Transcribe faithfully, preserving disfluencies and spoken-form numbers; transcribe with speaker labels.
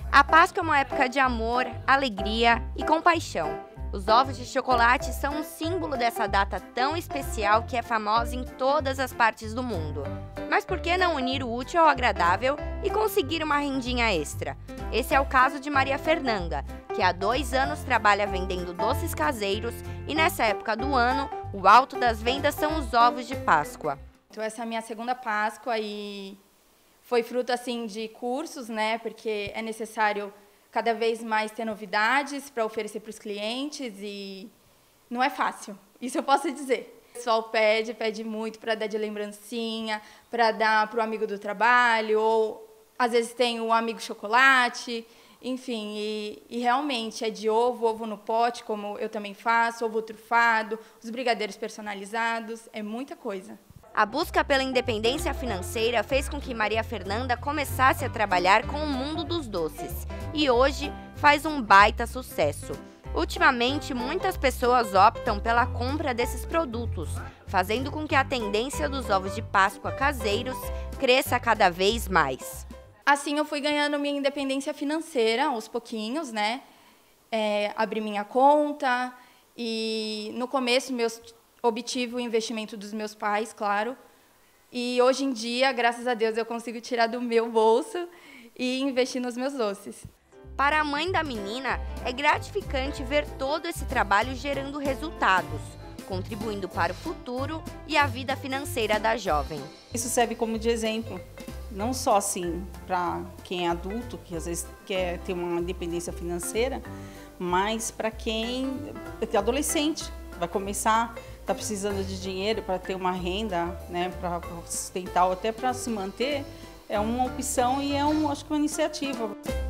Speaker 1: A Páscoa é uma época de amor, alegria e compaixão. Os ovos de chocolate são um símbolo dessa data tão especial que é famosa em todas as partes do mundo. Mas por que não unir o útil ao agradável e conseguir uma rendinha extra? Esse é o caso de Maria Fernanda, que há dois anos trabalha vendendo doces caseiros e nessa época do ano, o alto das vendas são os ovos de Páscoa.
Speaker 2: Então essa é a minha segunda Páscoa e foi fruto assim de cursos, né? Porque é necessário cada vez mais ter novidades para oferecer para os clientes e não é fácil, isso eu posso dizer. O pessoal pede, pede muito para dar de lembrancinha, para dar para o amigo do trabalho, ou às vezes tem o amigo chocolate, enfim, e, e realmente é de ovo, ovo no pote, como eu também faço, ovo trufado, os brigadeiros personalizados, é muita coisa.
Speaker 1: A busca pela independência financeira fez com que Maria Fernanda começasse a trabalhar com o mundo dos doces e hoje faz um baita sucesso. Ultimamente, muitas pessoas optam pela compra desses produtos, fazendo com que a tendência dos ovos de Páscoa caseiros cresça cada vez mais.
Speaker 2: Assim eu fui ganhando minha independência financeira aos pouquinhos, né? É, abri minha conta e no começo meus obtive o investimento dos meus pais, claro, e hoje em dia, graças a Deus, eu consigo tirar do meu bolso e investir nos meus doces.
Speaker 1: Para a mãe da menina, é gratificante ver todo esse trabalho gerando resultados, contribuindo para o futuro e a vida financeira da jovem.
Speaker 3: Isso serve como de exemplo, não só assim para quem é adulto, que às vezes quer ter uma independência financeira, mas para quem é adolescente, vai começar, está precisando de dinheiro para ter uma renda, né, para sustentar ou até para se manter, é uma opção e é um, acho que uma iniciativa.